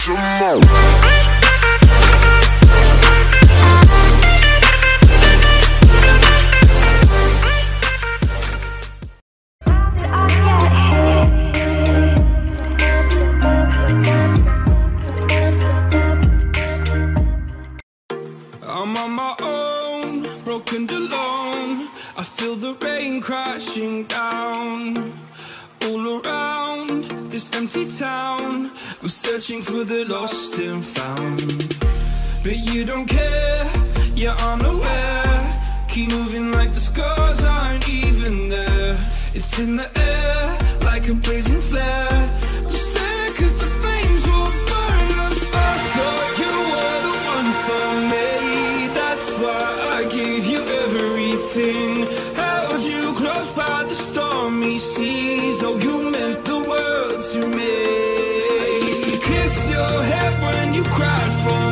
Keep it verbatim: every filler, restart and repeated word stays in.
I'm on my own, broken alone. I feel the rain crashing down all around this empty town. I'm searching for the lost and found, but you don't care, you're unaware. Keep moving like the scars aren't even there. It's in the air like a blazing flare. Don't stare, cause the flames will burn us. I thought you were the one for me, that's why I gave you everything. Held you close by the stormy seas. Oh, you meant the world to me. I used to kiss your head when you cried for